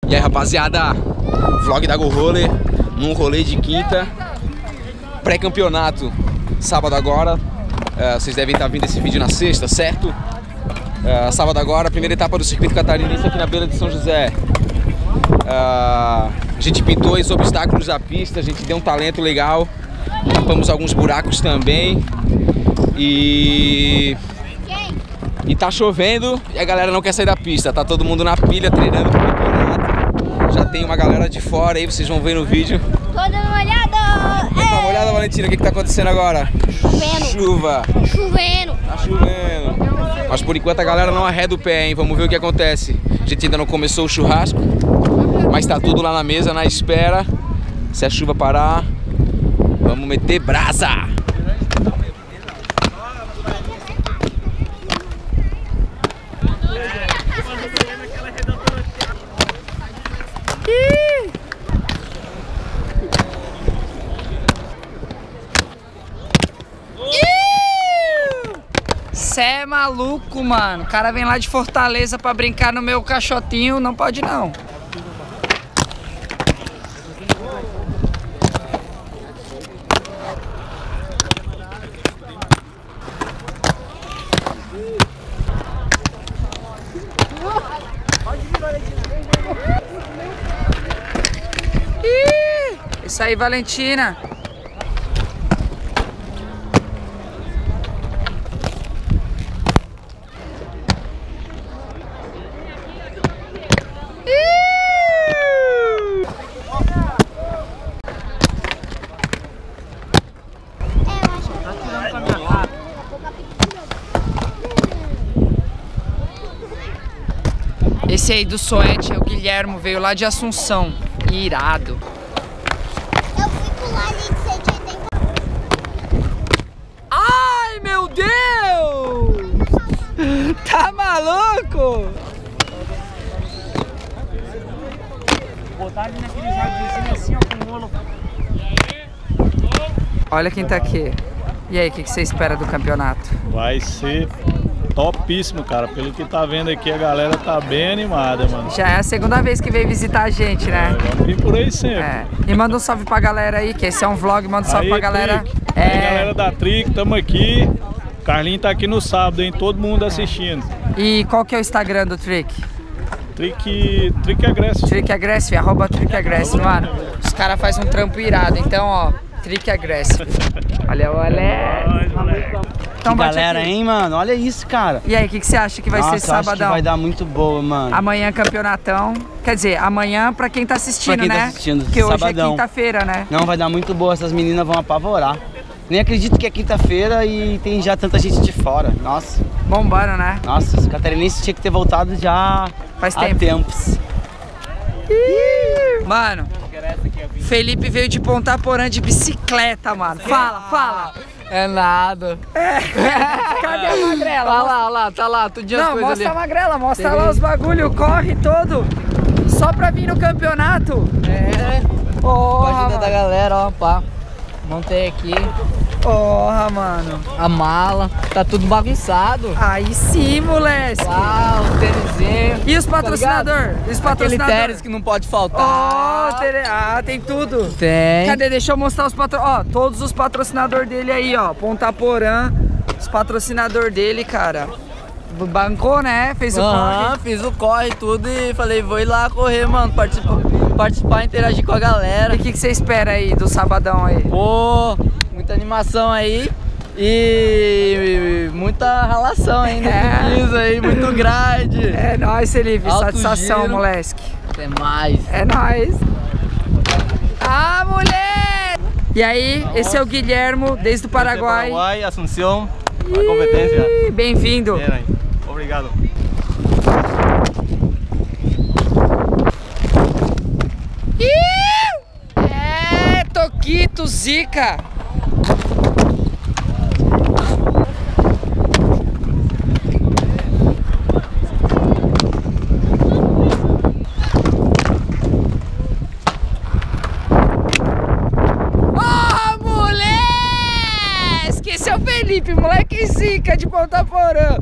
E aí, rapaziada, vlog da Go Roller, num rolê de quinta, pré-campeonato, sábado agora. Vocês devem estar vendo esse vídeo na sexta, certo? Sábado agora, primeira etapa do circuito catarinense aqui na beira de São José. A gente pintou os obstáculos da pista, a gente deu um talento legal, tapamos alguns buracos também. E tá chovendo e a galera não quer sair da pista, tá todo mundo na pilha treinando pro campeonato. Já tem uma galera de fora aí, vocês vão ver no vídeo. Tô dando uma olhada! Dá uma olhada, Valentina, o que tá acontecendo agora? Chovendo! Chuva! Chovendo! Tá chovendo! Mas por enquanto a galera não arreda o pé, hein? Vamos ver o que acontece. A gente ainda não começou o churrasco, mas tá tudo lá na mesa, na espera. Se a chuva parar, vamos meter brasa! Cê é maluco, mano. O cara vem lá de Fortaleza pra brincar no meu caixotinho, não pode não. Isso aí, Valentina. Esse aí do Soete é o Guilhermo, veio lá de Assunção. Irado. Eu fico lá ali de 180. Ai, meu Deus! Tá maluco? Botar ele naquele jardinzinho assim, ó, com o rolo. Olha quem tá aqui. E aí, o que você espera do campeonato? Vai ser topíssimo, cara. Pelo que tá vendo aqui, a galera tá bem animada, mano. Já é a segunda vez que veio visitar a gente, né? Vamos vir por aí sempre. E manda um salve pra galera aí, que esse é um vlog, manda um salve Aí, pra galera. Trick. Aí, galera da Trick, tamo aqui. O Carlinho tá aqui no sábado, hein? Todo mundo assistindo. E qual que é o Instagram do Trick? Trick Agressive. Trick Agressive, @ Trick Agressive, mano. Os caras fazem um trampo irado, então, ó, Trick Agressive. Olha, Então, que galera, hein, mano? Olha isso, cara. E aí, o que você acha que vai ser sabadão? Acho que vai dar muito boa, mano. Amanhã campeonatão. Quer dizer, amanhã pra quem tá assistindo, pra quem né? tá assistindo, porque hoje sabadão. é quinta-feira, né? Não, vai dar muito boa. Essas meninas vão apavorar. Nem acredito que é quinta-feira e tem já tanta gente de fora. Nossa. Bombando, né? Nossa, os catarinenses tinha que ter voltado já faz há tempos. Mano, Felipe veio de Ponta Porã de bicicleta, mano. Fala. É nada. Cadê a magrela? Olha lá, tá lá, tudinho as Não, coisas mostra ali. a magrela, mostra lá os bagulho, corre todo. Só pra vir no campeonato. Com a ajuda Porra, da galera, ó, pá. Montei aqui porra, mano. a mala, tá tudo bagunçado. Aí sim, moleque. Uau, o tênisinho. E os patrocinadores? Aquele tênis que não pode faltar. Tem tudo. Tem. Cadê? Deixa eu mostrar os patrocinadores. Ó, todos os patrocinadores dele aí, ó. Ponta Porã, os patrocinadores dele, cara. Bancou, né? Fez o corre. Fiz o corre e tudo e falei, vou ir lá correr, mano. Participar, interagir com a galera. E o que você espera aí do sabadão aí? Pô, muita animação aí e muita ralação ainda no piso aí, muito grade. É nóis, Felipe. Alto Satisfação, giro. moleque. Até mais. É nóis. Ah, mulher! E aí, esse é o Guilhermo, desde o Paraguai. Paraguai, Assunção, a competência. Bem-vindo. Obrigado. É, Toquito, Zica. Felipe, moleque zica de Ponta Porã.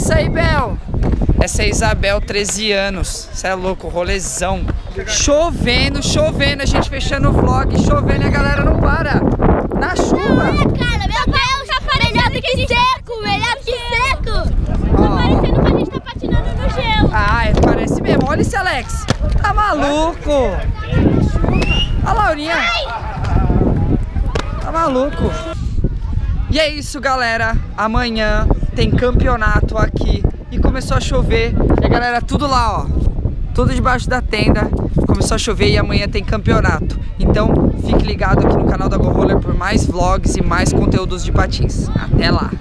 isso aí, Bel. Essa é a Isabel, 13 anos. Cê é louco, rolezão. Chovendo, chovendo, a gente fechando o vlog, chovendo e a galera não para. Na chuva. Cara, meu Deus, tá parecendo que seco, melhor que seco. Tá parecendo que a gente tá patinando no gelo. Ah, parece mesmo. Olha esse Alex. Tá maluco. A Laurinha. Tá maluco. E é isso, galera. Amanhã tem campeonato aqui. E começou a chover. E a galera tudo lá, ó. Tudo debaixo da tenda. Começou a chover e amanhã tem campeonato. Então fique ligado aqui no canal da Go Roller por mais vlogs e mais conteúdos de patins. Até lá!